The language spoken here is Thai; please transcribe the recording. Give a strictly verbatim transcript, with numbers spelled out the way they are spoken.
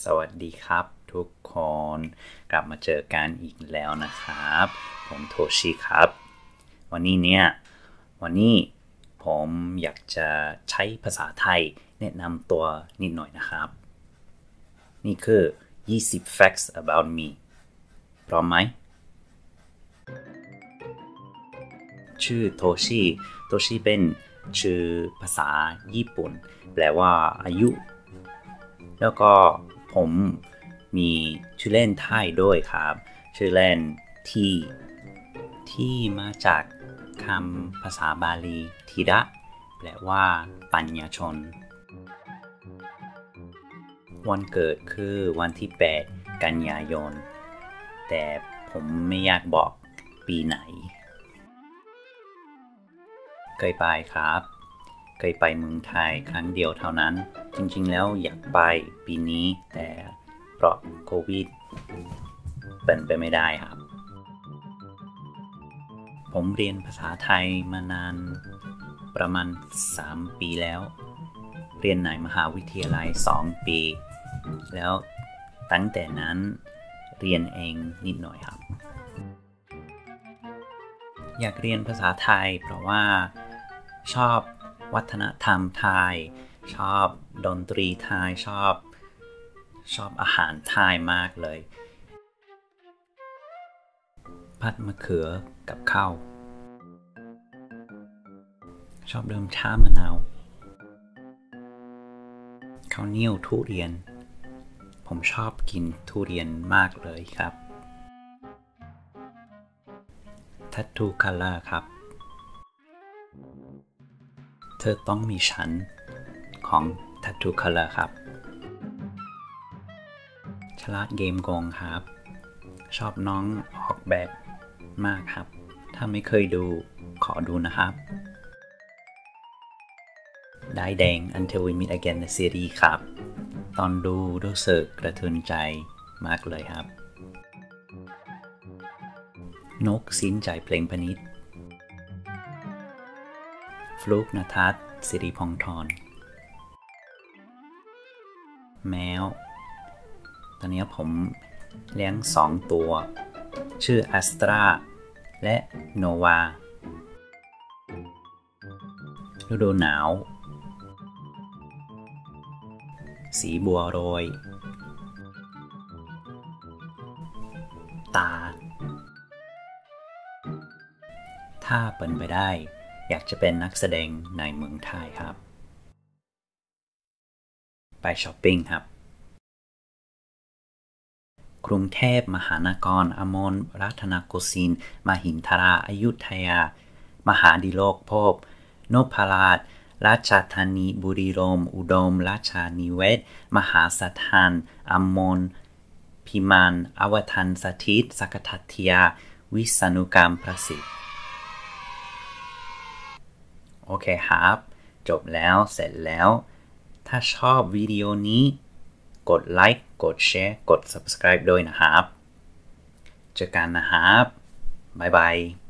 วัสดีครับทุกคนกลับมาเจอกันอีกแล้วนะครับผมโทชิครับวันนี้เนี่ยวันนี้ผมอยากจะใช้ภาษาไทยแนะนำตัวนิดหน่อยนะครับนี่คือยี่สิบ facts about me พร้อมไหมชื่อโทชิโทชิเป็นชื่อภาษาญี่ปุ่นแปลว่าอายุแล้วก็ผมมีชื่อเล่นไทยด้วยครับชื่อเล่นที่ที่มาจากคำภาษาบาลีธีระแปลว่าปัญญาชนวันเกิดคือวันที่แปดกันยายนแต่ผมไม่อยากบอกปีไหนเคยไปครับเคยไปเมืองไทยครั้งเดียวเท่านั้นจริงๆแล้วอยากไปปีนี้แต่เพราะโควิดเป็นไปไม่ได้ครับผมเรียนภาษาไทยมานานประมาณสามปีแล้วเรียนในมหาวิทยาลัยสองปีแล้วตั้งแต่นั้นเรียนเองนิดหน่อยครับอยากเรียนภาษาไทยเพราะว่าชอบวัฒนธรรมไทยชอบดนตรีไทยชอบชอบอาหารไทยมากเลยผัดมะเขือกับข้าวชอบดื่มชามะนาวข้าวเหนียวทุเรียนผมชอบกินทุเรียนมากเลยครับ Tattoo Color ครับเธอต้องมีฉันของ Tattoo Color ครับฉลาดเกมโกงครับชอบน้องออกแบบมากครับถ้าไม่เคยดูขอดูนะครับได้แดง Until We Meet Again The Series ครับตอนดูรู้สึกกระเทือนใจมากเลยครับนกสิ้นใจเพลงพนิษฐ์ฟลุกณทัศน์สิริพงษ์ธรแมวตอนนี้ผมเลี้ยงสองตัวชื่อแอสตราและโนวาฤดูหนาวสีบัวโรยตาถ้าเป็นไปได้อยากจะเป็นนักแสดงในเมืองไทยครับไปช้อปปิ้งครับกรุงเทพมหานครอมรรัตนโกสินทร์มหินทราอยุธยามหาดิโลกภพนพราชราชธานีบุรีรัมย์อุดมราชนิเวศมหาสถานอมรพิมานอวทันสถิตสักทัตถยาวิษณุกรรมประสิทธิ์โอเคครับจบแล้วเสร็จแล้วถ้าชอบวิดีโอนี้กดไลค์กดแชร์กด Subscribe ด้วยนะครับเจอกันนะครับบ๊ายบาย